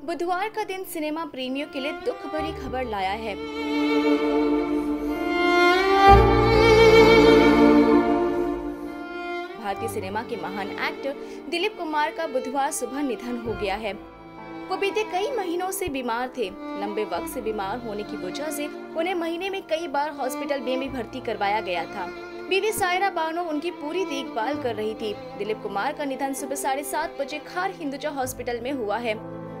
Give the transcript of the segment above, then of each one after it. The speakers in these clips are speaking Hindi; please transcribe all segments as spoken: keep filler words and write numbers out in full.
बुधवार का दिन सिनेमा प्रेमियों के लिए दुख भरी खबर लाया है। भारतीय सिनेमा के महान एक्टर दिलीप कुमार का बुधवार सुबह निधन हो गया है। वो बीते कई महीनों से बीमार थे। लंबे वक्त से बीमार होने की वजह से उन्हें महीने में कई बार हॉस्पिटल में भी भर्ती करवाया गया था। बीवी सायरा बानो उनकी पूरी देखभाल कर रही थी। दिलीप कुमार का निधन सुबह साढ़े सात बजे खार हिंदुजा हॉस्पिटल में हुआ है।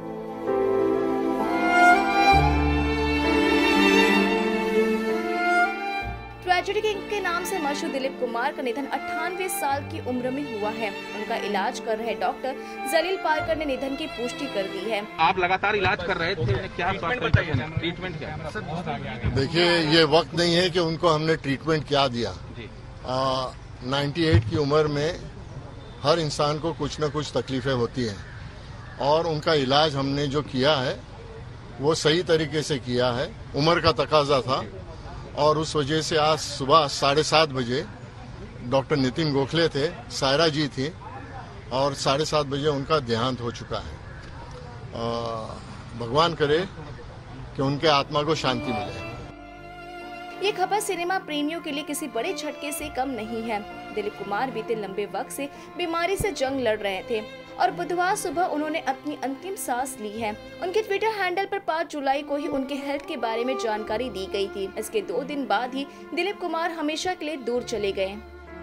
ट्रेजेडी के नाम से मशहूर दिलीप कुमार का निधन अट्ठानवे साल की उम्र में हुआ है। उनका इलाज कर रहे डॉक्टर जलील पारकर ने निधन की पुष्टि कर दी है। आप लगातार इलाज कर रहे थे, क्या ट्रीटमेंट क्या? देखिए, ये वक्त नहीं है कि उनको हमने ट्रीटमेंट क्या दिया। अट्ठानवे की उम्र में हर इंसान को कुछ न कुछ तकलीफें होती हैं और उनका इलाज हमने जो किया है वो सही तरीके से किया है। उम्र का तकाजा था और उस वजह से आज सुबह साढ़े सात बजे डॉक्टर नितिन गोखले थे, सायरा जी थी और साढ़े सात बजे उनका देहांत हो चुका है। भगवान करे कि उनके आत्मा को शांति मिले। ये खबर सिनेमा प्रेमियों के लिए किसी बड़े झटके से कम नहीं है। दिलीप कुमार बीते लंबे वक्त से बीमारी से जंग लड़ रहे थे और बुधवार सुबह उन्होंने अपनी अंतिम सांस ली है। उनके ट्विटर हैंडल पर पाँच जुलाई को ही उनके हेल्थ के बारे में जानकारी दी गई थी। इसके दो दिन बाद ही दिलीप कुमार हमेशा के लिए दूर चले गए।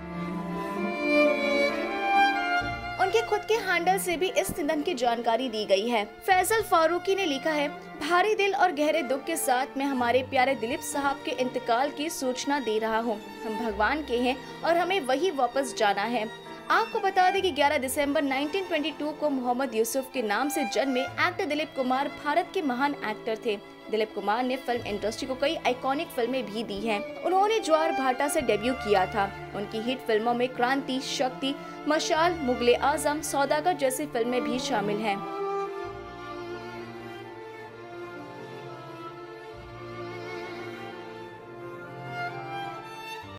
उनके खुद के हैंडल से भी इस निधन की जानकारी दी गई है। फैसल फारूकी ने लिखा है, भारी दिल और गहरे दुख के साथ मैं हमारे प्यारे दिलीप साहब के इंतकाल की सूचना दे रहा हूँ। हम भगवान के हैं और हमें वही वापस जाना है। आपको बता दें कि ग्यारह दिसंबर उन्नीस सौ बाईस को मोहम्मद यूसुफ के नाम से जन्मे एक्टर दिलीप कुमार भारत के महान एक्टर थे। दिलीप कुमार ने फिल्म इंडस्ट्री को कई आइकॉनिक फिल्में भी दी हैं। उन्होंने ज्वार भाटा से डेब्यू किया था। उनकी हिट फिल्मों में क्रांति, शक्ति, मशाल, मुगले आजम, सौदागर जैसी फिल्में भी शामिल हैं।